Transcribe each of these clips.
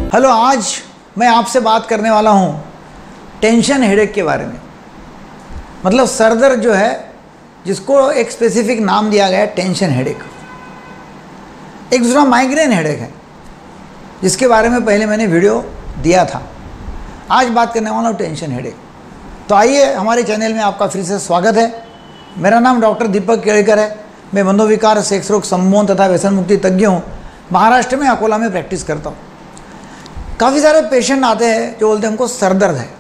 Hello, आज मैं आपसे बात करने वाला हूँ टेंशन हेडेक के बारे में। मतलब सर दर्द जो है, जिसको एक स्पेसिफिक नाम दिया गया है टेंशन हेडेक। एक दूसरा माइग्रेन हेडेक है, जिसके बारे में पहले मैंने वीडियो दिया था। आज बात करने वाला हूँ टेंशन हेडेक। तो आइए, हमारे चैनल में आपका फिर से स्वागत है। मेरा नाम डॉक्टर दीपक केड़कर है। मैं मनोविकार, सेक्स रोग, सम्मोहन तथा व्यसन मुक्ति तज्ञ हूँ। महाराष्ट्र में अकोला में प्रैक्टिस करता हूँ। काफ़ी सारे पेशेंट आते हैं जो बोलते हैं हमको सर दर्द है,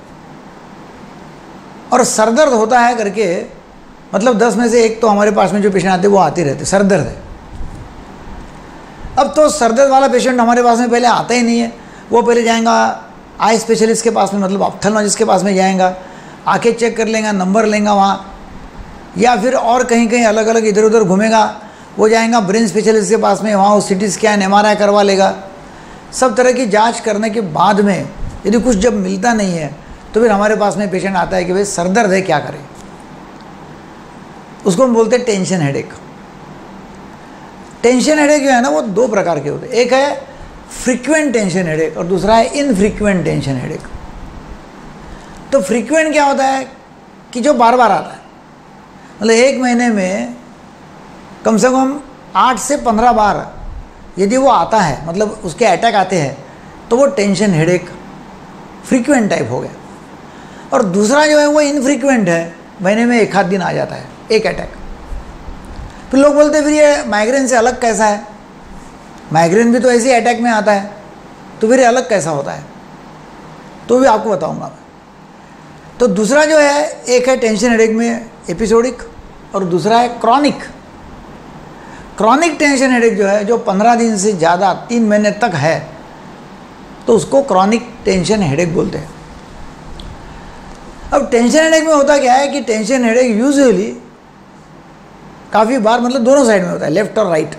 और सर दर्द होता है करके मतलब 10 में से एक तो हमारे पास में जो पेशेंट आते हैं वो आते रहते सर दर्द है। अब तो सर दर्द वाला पेशेंट हमारे पास में पहले आता ही नहीं है। वो पहले जाएगा आई स्पेशलिस्ट के पास में, मतलब ऑप्थेल्मोलॉजिस्ट के पास में जाएगा, आंखें चेक कर लेगा, नंबर लेगा वहाँ, या फिर और कहीं कहीं अलग अलग इधर उधर घूमेगा। वो जाएगा ब्रेन स्पेशलिस्ट के पास में, वहाँ वो CT स्कैन MRI करवा लेगा। सब तरह की जांच करने के बाद में यदि कुछ जब मिलता नहीं है तो फिर हमारे पास में पेशेंट आता है कि भाई सर दर्द है, क्या करें। उसको हम बोलते हैं टेंशन हेडेक। टेंशन हेडेक जो है ना, वो 2 प्रकार के होते हैं। एक है फ्रीक्वेंट टेंशन हेडेक और दूसरा है इनफ्रीक्वेंट टेंशन हेडेक। तो फ्रीक्वेंट क्या होता है कि जो बार बार आता है, मतलब 1 महीने में कम से कम 8 से 15 बार यदि वो आता है, मतलब उसके अटैक आते हैं, तो वो टेंशन हेडेक फ्रीक्वेंट टाइप हो गया। और दूसरा जो है वो इनफ्रीक्वेंट है, महीने में 1 आध दिन आ जाता है एक अटैक। फिर लोग बोलते हैं फिर ये माइग्रेन से अलग कैसा है, माइग्रेन भी तो ऐसे अटैक में आता है, तो फिर ये अलग कैसा होता है, तो भी आपको बताऊंगा मैं। तो दूसरा जो है, एक है टेंशन हेडेक में एपिसोडिक और दूसरा है क्रॉनिक। क्रॉनिक टेंशन हेडेक जो है, जो 15 दिन से ज़्यादा 3 महीने तक है, तो उसको क्रॉनिक टेंशन हेडेक बोलते हैं। अब टेंशन हेडेक में होता क्या है कि टेंशन हेडेक यूजुअली काफ़ी बार मतलब दोनों साइड में होता है, लेफ्ट और राइट।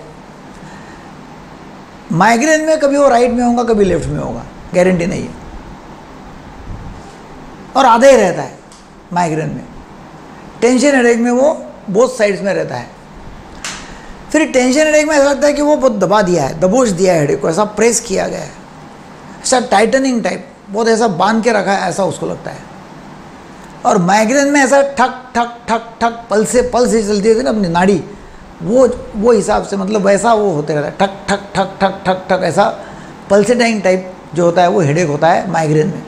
माइग्रेन में कभी वो राइट में होगा, कभी लेफ्ट में होगा, गारंटी नहीं है, और आधा ही रहता है माइग्रेन में। टेंशन हेडेक में वो बोथ साइड्स में रहता है। फिर टेंशन हेडेक में ऐसा लगता है कि वो बहुत दबा दिया है, दबोच दिया है हेडेक को, ऐसा प्रेस किया गया है, ऐसा टाइटनिंग टाइप, बहुत ऐसा बांध के रखा है, ऐसा उसको लगता है। और माइग्रेन में ऐसा ठक ठक ठक ठक पल से चलती है ना अपनी नाड़ी, वो हिसाब से, मतलब वैसा वो होते रहता है, ठक ठक ठक ठक ठक ठक, ऐसा पल्सेटाइंग टाइप जो होता है वो हेडेक होता है माइग्रेन में।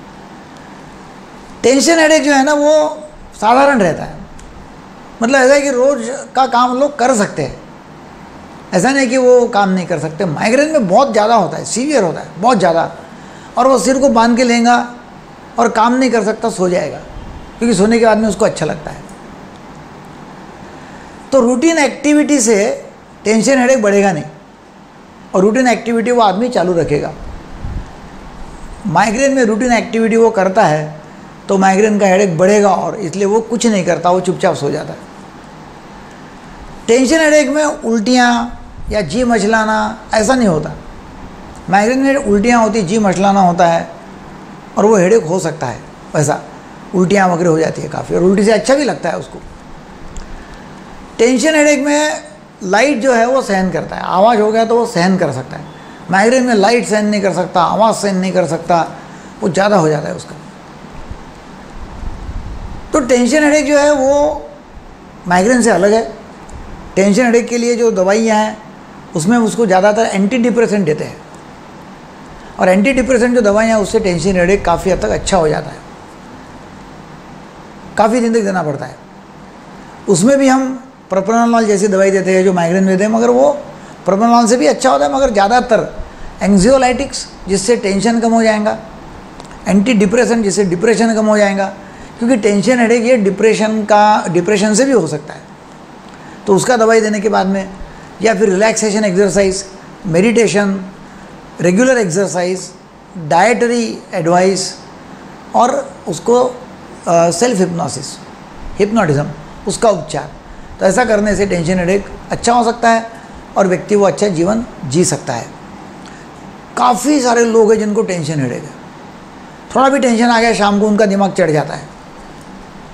टेंशन हेडेक जो है ना, वो साधारण रहता है, मतलब ऐसा है कि रोज़ का काम लोग कर सकते हैं, ऐसा नहीं कि वो काम नहीं कर सकते। माइग्रेन में बहुत ज़्यादा होता है, सीवियर होता है बहुत ज़्यादा, और वो सिर को बांध के लेगा और काम नहीं कर सकता, सो जाएगा, क्योंकि सोने के बाद में उसको अच्छा लगता है। तो रूटीन एक्टिविटी से टेंशन हेडेक बढ़ेगा नहीं, और रूटीन एक्टिविटी वो आदमी चालू रखेगा। माइग्रेन में रूटीन एक्टिविटी वो करता है तो माइग्रेन का हेडेक बढ़ेगा, और इसलिए वो कुछ नहीं करता, वो चुपचाप सो जाता है। टेंशन हेडेक में उल्टियाँ या जी मचलाना ऐसा नहीं होता। माइग्रेन में उल्टियाँ होती, जी मचलाना होता है, और वो हेडेक हो सकता है, वैसा उल्टियाँ वगैरह हो जाती है काफ़ी, और उल्टी से अच्छा भी लगता है उसको। टेंशन हेडेक में लाइट जो है वो सहन करता है, आवाज़ हो गया तो वो सहन कर सकता है। माइग्रेन में लाइट सहन नहीं कर सकता, आवाज़ सहन नहीं कर सकता, वो ज़्यादा हो जाता है उसका। तो टेंशन हेडेक जो है वो माइग्रेन से अलग है। टेंशन हेडेक के लिए जो दवाइयाँ हैं उसमें उसको ज़्यादातर एंटी डिप्रेसेंट देते हैं, और एंटी डिप्रेसेंट जो दवाइयाँ हैं उससे टेंशन हेडेक काफ़ी हद तक अच्छा हो जाता है, काफ़ी दिन तक देना पड़ता है। उसमें भी हम प्रोप्रानोल जैसी दवाई देते हैं जो माइग्रेन में देते हैं, मगर वो प्रोप्रानोल से भी अच्छा होता है, मगर ज़्यादातर एंग्जियोलाइटिक्स जिससे टेंशन कम हो जाएगा, एंटी डिप्रेसेंट जिससे डिप्रेशन कम हो जाएगा, क्योंकि टेंशन हेडेक ये डिप्रेशन से भी हो सकता है। तो उसका दवाई देने के बाद में, या फिर relaxation exercise, meditation, regular exercise, dietary advice, और उसको सेल्फ हिप्नोटिज्म, उसका उपचार। तो ऐसा करने से टेंशन हेडेक अच्छा हो सकता है, और व्यक्ति वो अच्छा जीवन जी सकता है। काफ़ी सारे लोग हैं जिनको टेंशन हेडेक है, थोड़ा भी टेंशन आ गया शाम को उनका दिमाग चढ़ जाता है,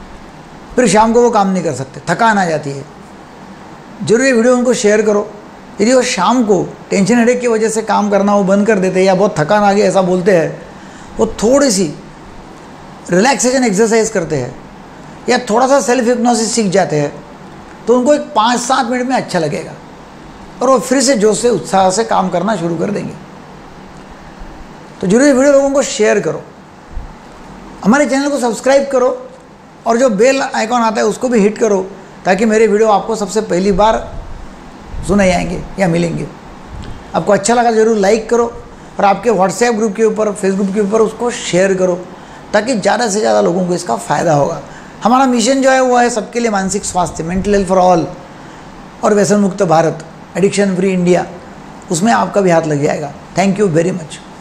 फिर शाम को वो काम नहीं कर सकते, थकान आ जाती है। जरूर ये वीडियो उनको शेयर करो, यदि वो शाम को टेंशन हेडेक की वजह से काम करना वो बंद कर देते हैं या बहुत थकान आ गई ऐसा बोलते हैं, वो थोड़ी सी रिलैक्सेशन एक्सरसाइज करते हैं या थोड़ा सा सेल्फ हिप्नोसिस सीख जाते हैं, तो उनको एक 5-7 मिनट में अच्छा लगेगा और वो फिर से जोश से उत्साह से काम करना शुरू कर देंगे। तो जरूर वीडियो लोगों को शेयर करो, हमारे चैनल को सब्सक्राइब करो और जो बेल आइकॉन आता है उसको भी हिट करो, ताकि मेरे वीडियो आपको सबसे पहली बार सुनाई आएंगे या मिलेंगे। आपको अच्छा लगा ज़रूर लाइक करो और आपके व्हाट्सएप ग्रुप के ऊपर, फेसबुक के ऊपर उसको शेयर करो, ताकि ज़्यादा से ज़्यादा लोगों को इसका फ़ायदा होगा। हमारा मिशन जो है वो है सबके लिए मानसिक स्वास्थ्य, मेंटल हेल्थ फॉर ऑल और व्यसन मुक्त भारत, एडिक्शन फ्री इंडिया। उसमें आपका भी हाथ लग जाएगा। Thank you very much.